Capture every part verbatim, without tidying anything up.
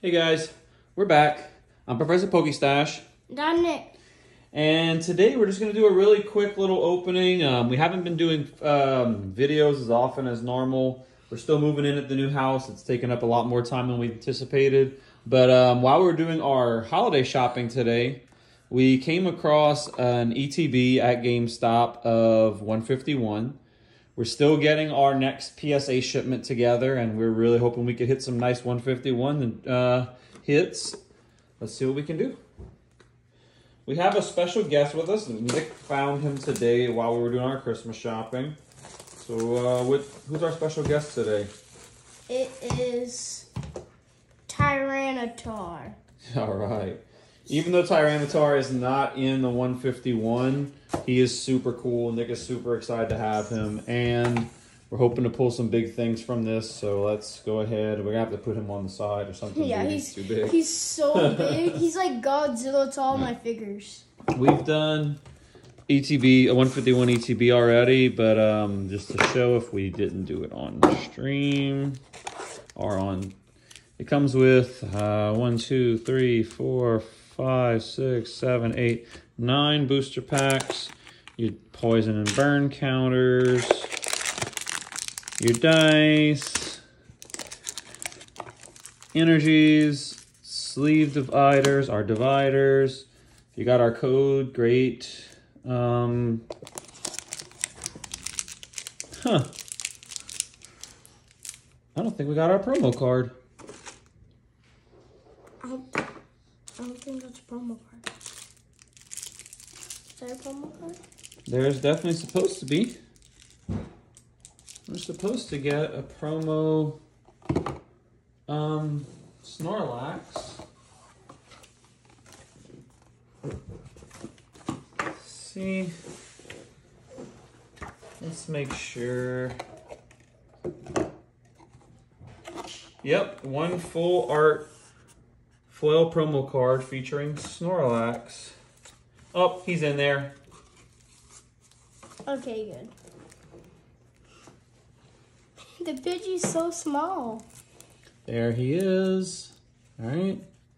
Hey guys, we're back. I'm Professor Pokestash. I'm Nick. And today we're just going to do a really quick little opening. Um, we haven't been doing um, videos as often as normal. We're still moving in at the new house. It's taken up a lot more time than we anticipated. But um, while we were doing our holiday shopping today, we came across an E T B at GameStop of one fifty-one. We're still getting our next P S A shipment together, and we're really hoping we could hit some nice one fifty-one uh, hits. Let's see what we can do. We have a special guest with us. Nick found him today while we were doing our Christmas shopping. So, uh, with, who's our special guest today? It is Tyranitar. All right. Even though Tyranitar is not in the one fifty-one, he is super cool. Nick is super excited to have him, and we're hoping to pull some big things from this. So let's go ahead. We're gonna have to put him on the side or something. Yeah, Maybe he's too big. He's so big. He's like Godzilla to all my figures. We've done E T B, a one fifty-one E T B already, but um, just to show if we didn't do it on stream or on, it comes with uh, one, two, three, four, five, six, seven, eight, nine booster packs, your poison and burn counters, your dice, energies, sleeve dividers, our dividers. If you got our code, great. Um, huh. I don't think we got our promo card. I don't, I don't think that's a promo card. Is there a promo card? There's definitely supposed to be. We're supposed to get a promo um, Snorlax. Let's see. Let's make sure. Yep, one full art foil promo card featuring Snorlax. Oh, he's in there. Okay, good. The Pidgey's so small. There he is. All right.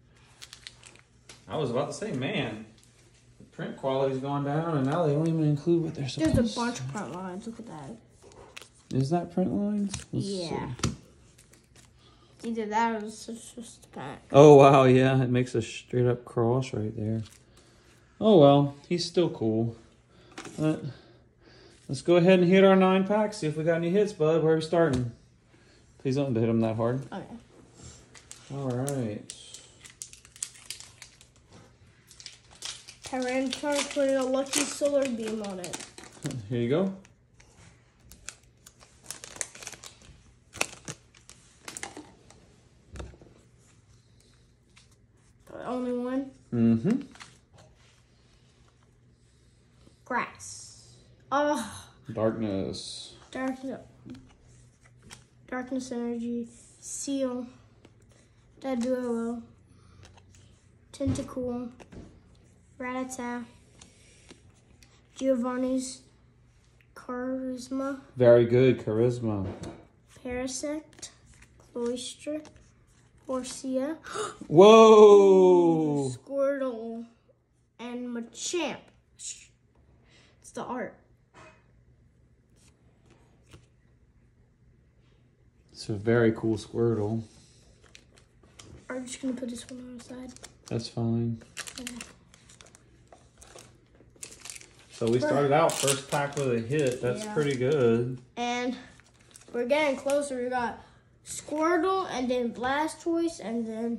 I was about to say, man, the print quality's gone down, and now they don't even include what they're supposed to. There's a bunch of print lines. Look at that. Is that print lines? Let's Yeah. see. Either that or it's just a pack. Oh, wow, yeah. It makes a straight up cross right there. Oh, well, he's still cool. But let's go ahead and hit our nine packs. See if we got any hits, bud. Where are we starting? Please don't hit him that hard. Okay. All right. Tyranitar putting a lucky solar beam on it. Here you go. Only one? Mm-hmm. Grass. Oh. Darkness. Darkness. Darkness energy. Seal. Daduo. Tentacool. Rattata. Giovanni's Charisma. Very good. Charisma. Parasect. Cloyster. Orcia. Whoa! Squirtle. And Machamp. It's the art. It's a very cool Squirtle. I'm just gonna put this one on the side. That's fine. Okay. So we started out first pack with a hit. That's Yeah. pretty good. And we're getting closer. We got Squirtle and then Blastoise and then...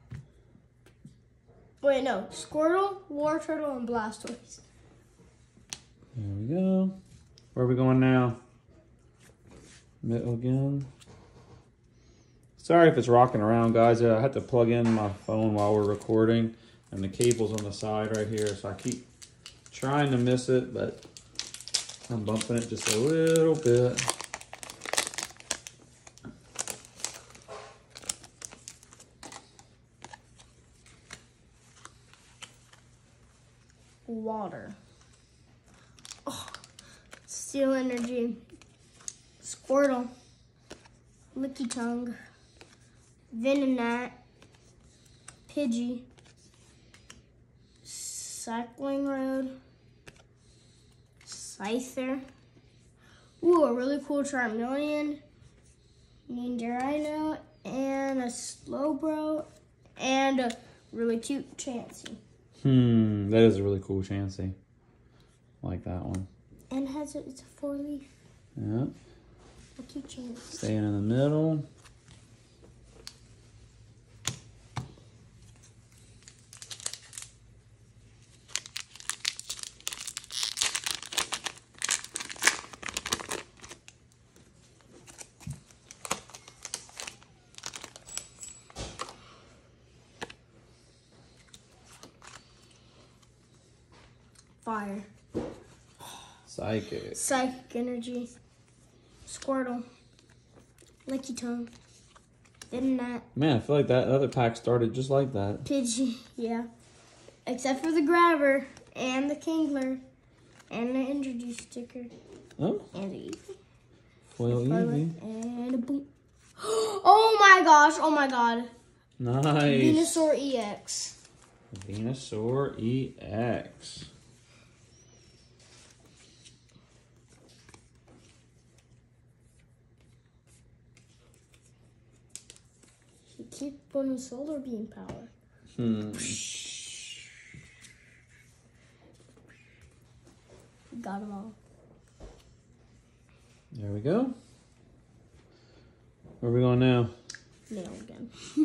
Wait, no. Squirtle, War Turtle, and Blastoise. There we go. Where are we going now? Middle again. Sorry if it's rocking around, guys. I had to plug in my phone while we're recording, and the cable's on the side right here, so I keep trying to miss it, but I'm bumping it just a little bit. Water. Oh, Steel Energy. Squirtle. Licky Tongue. Venonat. Pidgey, Cycling Road, Scyther. Ooh, a really cool Charmeleon, Nidorino, and a Slowbro, and a really cute Chansey. Hmm, that is a really cool Chansey. I like that one. And it has a, it's a four leaf. Yeah. A cute Chansey. Staying in the middle. Fire. Psychic. Psychic Energy. Squirtle. Lickitung. Didn't that? Man, I feel like that other pack started just like that. Pidgey, yeah. Except for the grabber and the Kingler and the energy sticker. Oh. And the Eevee. Foil Eevee. And a boom. Oh my gosh, oh my god. Nice. Venusaur E X. Venusaur E X. He keep putting solar beam power. Hmm. Got them all. There we go. Where are we going now? Nail again.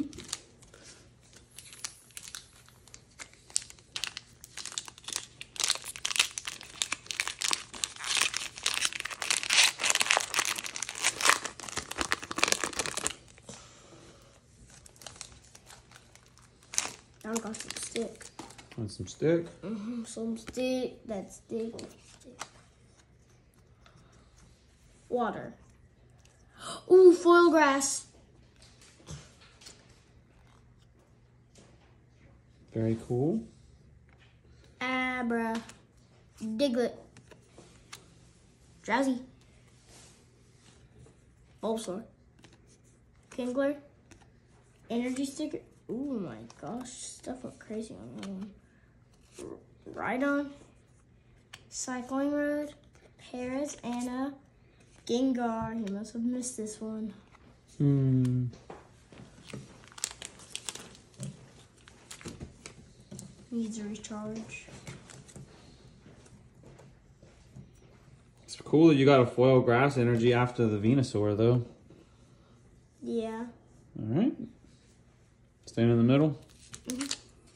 I got some stick. Want some stick? Mm-hmm. Some stick. That stick. stick. Water. Ooh, foil grass. Very cool. Abra. Diglett. Drowsy. Bulbasaur. Kingler. Energy sticker. Ooh my gosh, stuff went crazy on that one. Rhydon. Cycling Road. Paris, and a Gengar. He must have missed this one. Hmm. Needs a recharge. It's cool that you got a foil grass energy after the Venusaur, though. Yeah. All right. Staying in the middle. Mm-hmm.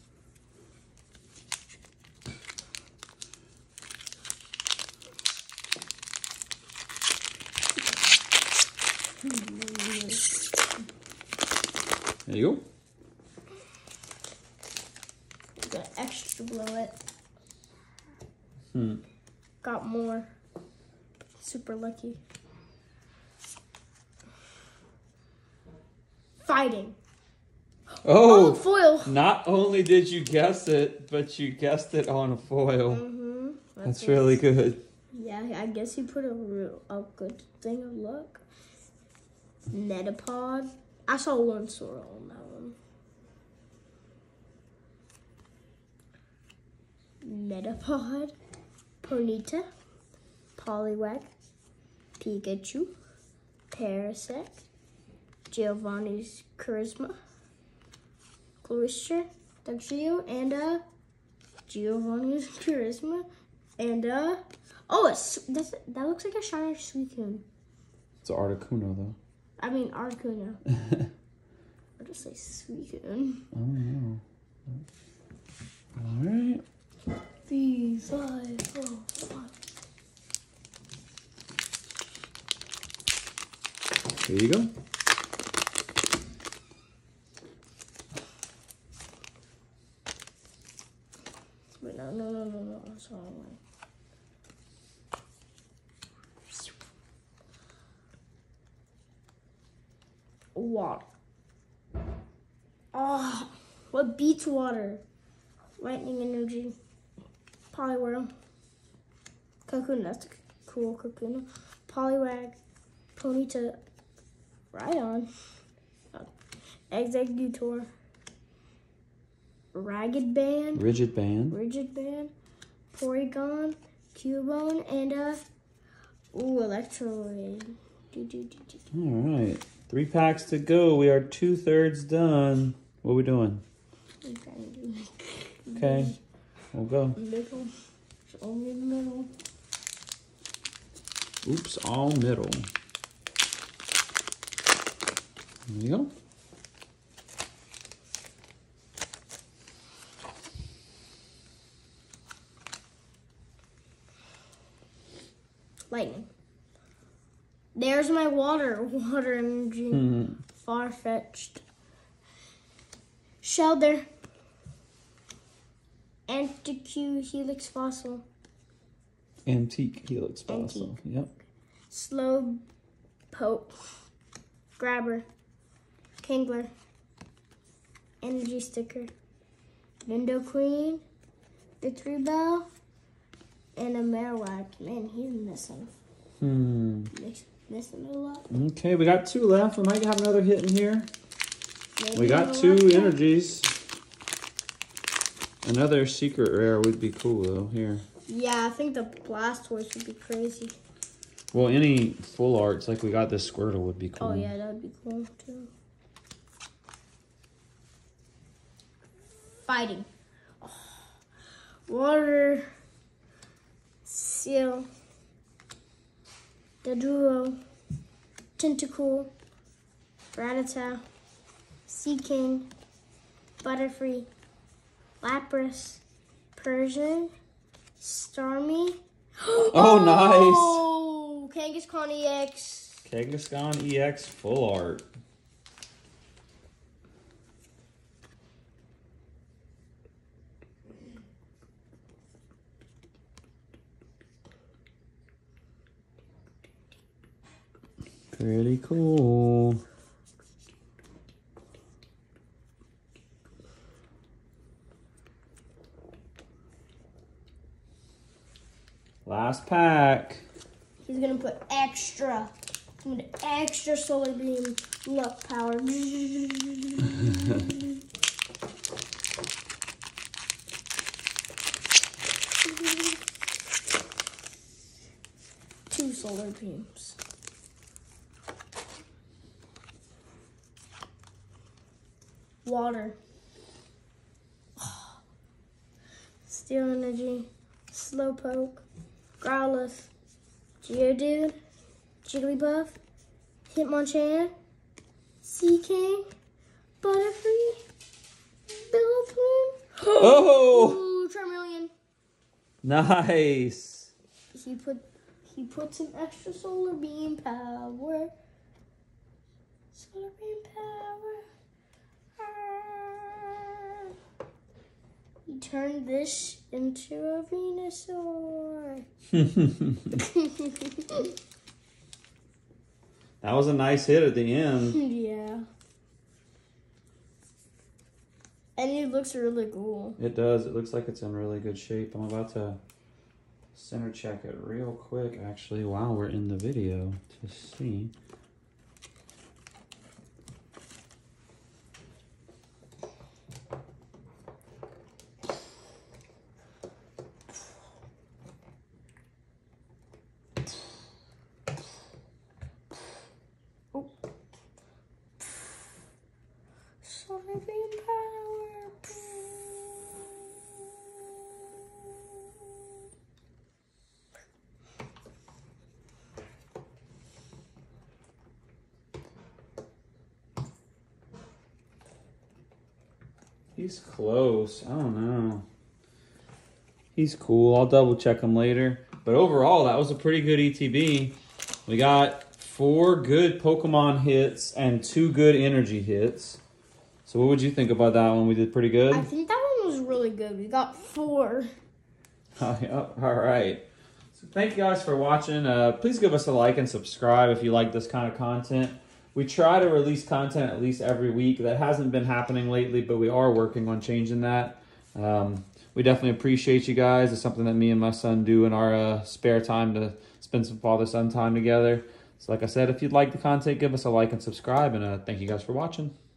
There you go. Got extra blow it. Hmm. Got more. Super lucky. Fighting. Oh, Oh, foil. Not only did you guess it, but you guessed it on a foil. Mm-hmm. That's, That's really good. Yeah, I guess he put a real a good thing of luck. Metapod. I saw one swirl on that one. Metapod. Ponyta. Poliwag. Pikachu. Parasect. Giovanni's Charisma. Cloister. Dugtrio. And uh, Giovanni's Charisma. And uh, oh, it's, that's, that looks like a shiny Suicune. It's an Articuno, though. I mean, Articuno. I'll just say Suicune. Oh, no. All right. Three, five, four, five. Here you go. Wait, no, no, no, no, no. That's the wrong one. Water. Oh, what beats water? Lightning energy. Poliwhirl. Cocoon, that's a cool Cocoon. Poliwag. Ponyta. Rhydon. Uh, Executor. Ragged Band, Rigid Band, Rigid Band, Porygon, Cubone, and uh, ooh, Electroid. Do, do, do, do. All right, three packs to go. We are two thirds done. What are we doing? Okay, we'll go. Middle. It's only the middle. Oops, all middle. There you go. Lightning. There's my water. Water energy. Mm-hmm. Far-fetched. Shelter. Antique Helix Fossil. Antique Helix Fossil. Antique. Yep. Slow Poke. Grabber. Kingler. Energy Sticker. Window Queen. Victory Bell. And a Marowak. Man, he's missing. Hmm. Miss, missing a lot. Okay, we got two left. We might have another hit in here. Maybe We got two energies. Another secret rare would be cool though. Here. Yeah, I think the Blastoise would be crazy. Well, any full arts like we got this Squirtle would be cool. Oh yeah, that would be cool too. Fighting. Oh. Water. Seal. The Duo. Tentacool. Rattata. Sea King. Butterfree. Lapras. Persian. Starmie. Oh, nice. Oh, Kangaskhan E X. Kangaskhan E X full art. Pretty cool. Last pack. He's gonna put extra, I'm gonna extra solar beam luck power. Two solar beams. Water. Steel energy. Slowpoke. Growlithe, Geodude, Jigglypuff, Hitmonchan, Sea King, Butterfree, Billowplume. Oh! Ooh, Charmeleon. Nice. He put he put some extra solar beam power. Solar beam power. Ah. He turned this into a Venusaur. That was a nice hit at the end. Yeah. And it looks really cool. It does. It looks like it's in really good shape. I'm about to center check it real quick, actually, while we're in the video to see. Solar beam power. He's close. I don't know. He's cool. I'll double check him later. But overall, that was a pretty good E T B. We got four good Pokemon hits and two good energy hits. So what would you think about that one? We did pretty good? I think that one was really good. We got four. Oh, yeah. All right. So thank you guys for watching. Uh, please give us a like and subscribe if you like this kind of content. We try to release content at least every week. That hasn't been happening lately, but we are working on changing that. Um, we definitely appreciate you guys. It's something that me and my son do in our uh, spare time to spend some father-son time together. So like I said, if you'd like the content, give us a like and subscribe. And uh, thank you guys for watching.